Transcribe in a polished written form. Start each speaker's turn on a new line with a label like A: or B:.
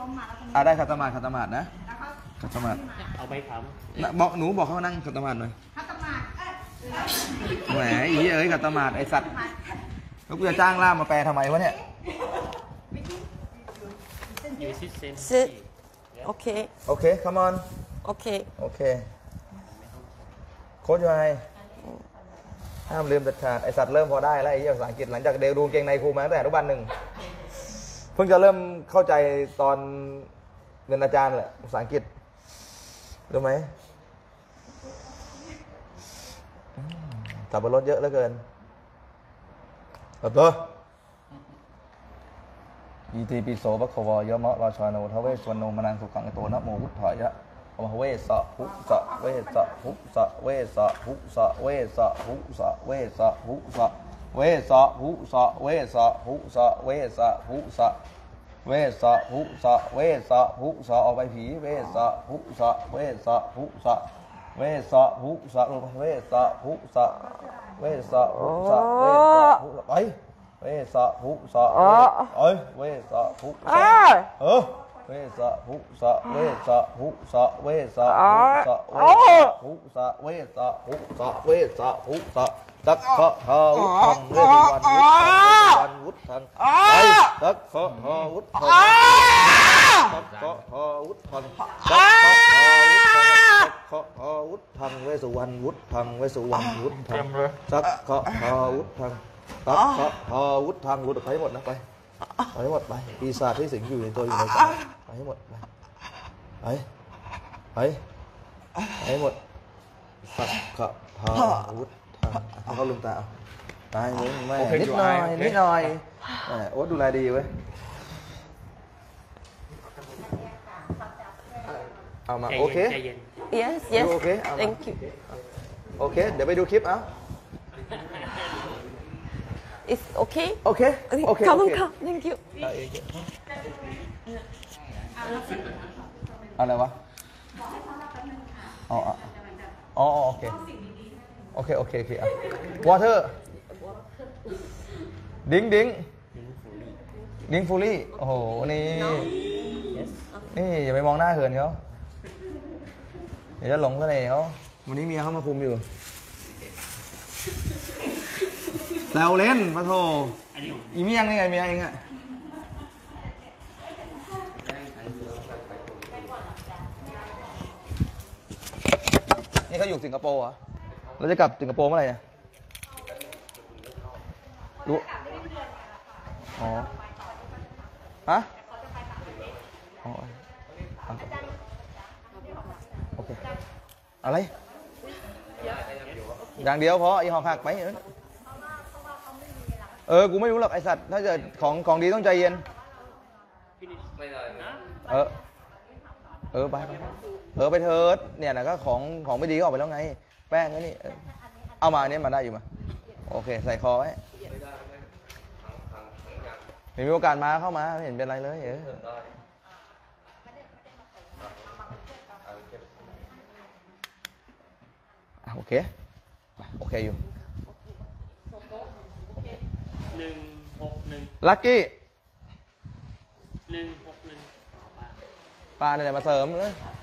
A: ได้ขัดสมาธินะขัดสมาธิ
B: เอาไปท
A: ำบอกหนูบอกเขานั่งขัดสมาธิหน่อยขัดสมาธิแหมอีเอ้ยขัดสมาธิไอสัตว์แล้วกูจะจ้างล่ามมาแปลทำไมวะเนี่ย
C: sit okay
A: come on
C: okay
A: โค้ชยังไงห้ามลืมเด็ดขาดไอสัตว์เริ่มพอได้แล้วไอ้ภาษาอังกฤษหลังจากเดลดูเกงในครูมาตั้งแต่อนุบาล 1เพิ่งจะเริ่มเข้าใจตอนเรียนอาจารย์แหละภาษาอังกฤษรู้ไหมสับปะรดเยอะเหลือเกินตัวยีทีปิโสปะขวายมะราชาโนทเวสวรรณมนังสุขังโตนะโมพุทธายะอมหเวสะหุสะเวสะหุสะเวสะหุสะเวสะหุสะเวสะหุสะเวสะหุสะเวสะหุสะเวสะหุสะเวสะหุสะเวสะหุสะออกไปผีเวสะหุสะเวสะหุสะเวสะหุสะเวสะหุสะเวสะหุสะเวสะหุสะไปเวสะหุสะเวสะหุสะเวสะหุสะเวสะหุสะเวสะหุสะเวสะหุสะเวสะหุสะตักขะหาวุธังเววันวุธังไปตักขะหาวุธังตักขะหาวุธังตักขะหาวุธังเวสุวรรณวุธังเวสุวรรณวุธังตักขะหาวุธังตักขะหาวุธังวุธังไปหมดนะไปให้หมดไปปีศาจที่สิงอยู่ในตัวอยู่ในใจไปให้หมดไปให้หมดตักขะหาวุเอาเขาลืมตาเอาตายมึงแม่นิดหน่อยโอ๊ตดูแลดีเว้ยเอามาโอเค
C: yes
A: โอเค
C: thank you
A: โอเคเดี๋ยวไปดูคลิปเอา
C: it's okay
A: โอเค
C: come thank you
A: อะไรวะอ๋อโอเคอ่ะ water ดิ้งฟูลี่โอ้โหนี่อย่าไปมองหน้าเขินเขาเดี๋ยวจะหลงเสน่ห์เขาวันนี้เมียเขามาคุมอยู่แซวเล่นมาโทอีเมียงนี่ไงเมียเองอะนี่เขาอยู่สิงคโปร์เหรอเราจะกลับสิงคโปร์เมื่อไหร่เนี่ยรู้อ๋อฮะอ๋อโอเคอะไรอย่างเดียวพออีหอกหักไปกูไม่รู้หรอกไอสัตว์ถ้าเกิดของดีต้องใจเย็นไปเถิดเนี่ยนะก็ของไม่ดีก็ออกไปแล้วไงแป้งนี่เอามาเนี่ยมาได้อยู่มาโอเคใส่คอไว้มีโอกาสมาเข้ามาไม่เห็นเป็นไรเลยโอเคอยู่161ลัคกี้161ปลาเนี่ยมาเสริมเลย